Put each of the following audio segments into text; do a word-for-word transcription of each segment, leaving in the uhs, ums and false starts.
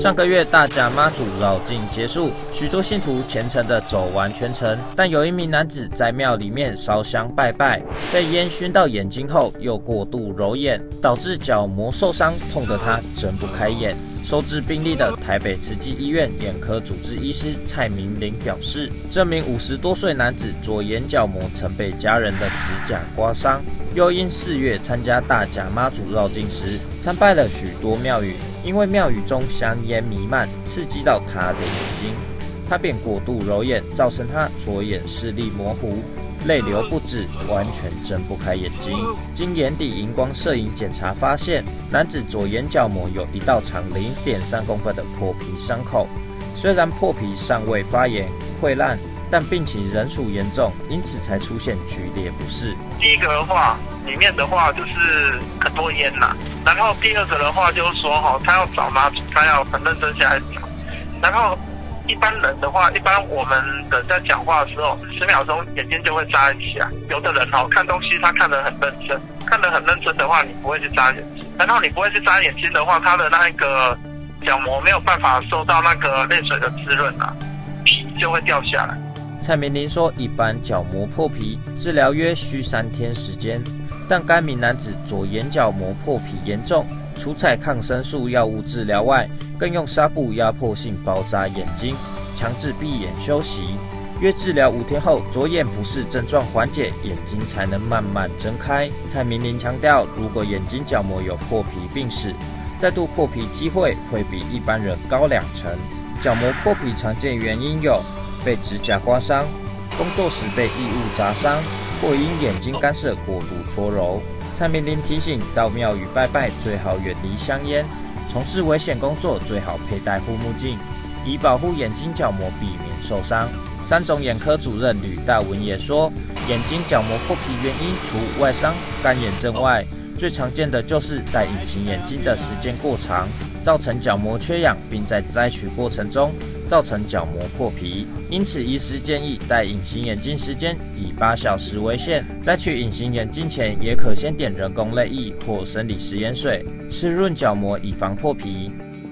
上个月大甲妈祖绕境结束，许多信徒虔诚地走完全程，但有一名男子在庙里面烧香拜拜，被烟熏到眼睛后又过度揉眼，导致角膜受伤，痛得他睁不开眼。收治病例的台北慈济医院眼科主治医师蔡明玲表示，这名五十多岁男子左眼角膜曾被家人的指甲刮伤，又因四月参加大甲妈祖绕境时参拜了许多庙宇，因为庙宇中香烟弥漫，刺激到他的眼睛，他便过度揉眼，造成他左眼视力模糊，泪流不止，完全睁不开眼睛。经眼底荧光摄影检查发现，男子左眼角膜有一道长 零点三公分的破皮伤口，虽然破皮尚未发炎溃烂，但病情仍属严重，因此才出现剧烈不适。 第一个的话，里面的话就是很多烟呐、啊，然后第二个的话就是说哈，他要找妈祖，他要很认真下来找，然后。一般人的话，一般我们人在讲话的时候，十秒钟眼睛就会眨一下。有的人哦，看东西他看得很认真，看得很认真的话，你不会去眨眼睛。然后你不会去眨眼睛的话，他的那个角膜没有办法受到那个泪水的滋润啊，皮就会掉下来。 蔡明玲说，一般角膜破皮治疗约需三天时间，但该名男子左眼角膜破皮严重。除采抗生素药物治疗外，更用纱布压迫性包扎眼睛，强制闭眼休息。约治疗五天后，左眼不适症状缓解，眼睛才能慢慢睁开。蔡明玲强调，如果眼睛角膜有破皮病史，再度破皮机会会比一般人高两成。角膜破皮常见原因有被指甲刮伤、工作时被异物砸伤，或因眼睛干涉过度搓揉。蔡明玲提醒，到庙宇拜拜最好远离香烟，从事危险工作最好佩戴护目镜，以保护眼睛角膜避免受伤。三种眼科主任吕大文也说，眼睛角膜破皮原因除外伤、干眼症外，最常见的就是戴隐形眼镜的时间过长，造成角膜缺氧，并在摘取过程中造成角膜破皮。因此，医师建议戴隐形眼镜时间以八小时为限。摘取隐形眼镜前，也可先点人工泪液或生理食盐水，湿润角膜以防破皮。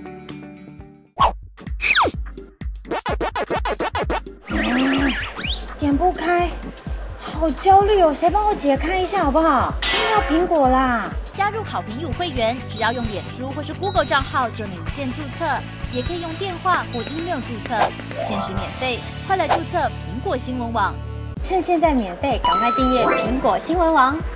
嗯，点不开，好焦虑哦！谁帮我解开一下好不好？是要苹果啦！ 加入好评友会员，只要用脸书或是 Google 账号就能一键注册，也可以用电话或 email 注册，限时免费，快来注册苹果新闻网。 趁现在免费，赶快订阅苹果新闻网。